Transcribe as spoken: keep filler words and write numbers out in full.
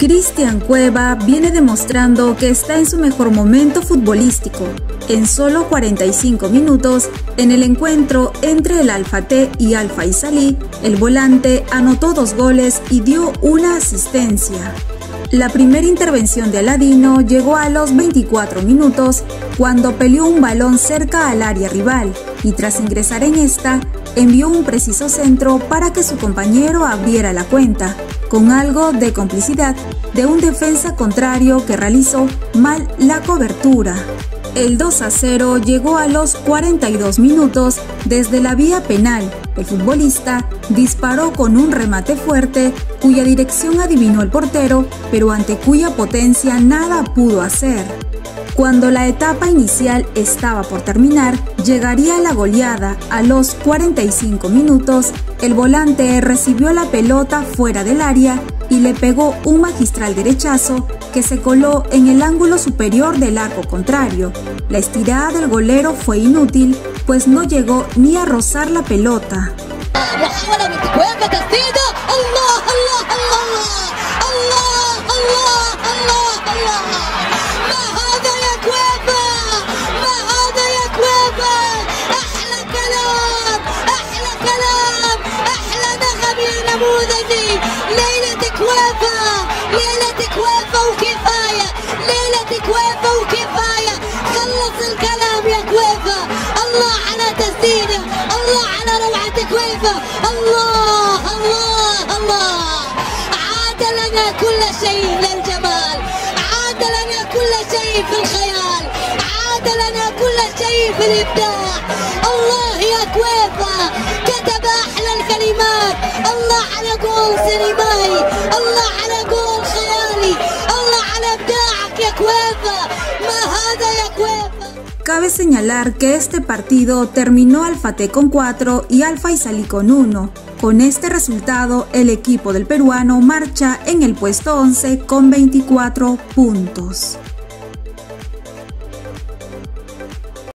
Cristian Cueva viene demostrando que está en su mejor momento futbolístico. En solo cuarenta y cinco minutos, en el encuentro entre el Al Fateh y Al Faisalí, el volante anotó dos goles y dio una asistencia. La primera intervención de Aladino llegó a los veinticuatro minutos, cuando peleó un balón cerca al área rival y tras ingresar en esta, envió un preciso centro para que su compañero abriera la cuenta, con algo de complicidad de un defensa contrario que realizó mal la cobertura. El dos a cero llegó a los cuarenta y dos minutos desde la vía penal. El futbolista disparó con un remate fuerte cuya dirección adivinó el portero, pero ante cuya potencia nada pudo hacer. Cuando la etapa inicial estaba por terminar, llegaría la goleada. A los cuarenta y cinco minutos, el volante recibió la pelota fuera del área y le pegó un magistral derechazo que se coló en el ángulo superior del arco contrario. La estirada del golero fue inútil, pues no llegó ni a rozar la pelota. الله الله الله عاد لنا كل شيء للجمال، عاد لنا كل شيء في الخيال، عاد لنا كل شيء في الإبداع. الله يا كويفا كتب أحلى الكلمات، الله على قول سينمائي، الله على قول خيالي، الله على إبداعك يا كويفا. ما هذا يا كويفا. Cabe señalar que este partido terminó Al Fateh con cuatro y Al Faisalí con uno. Con este resultado, el equipo del peruano marcha en el puesto once con veinticuatro puntos.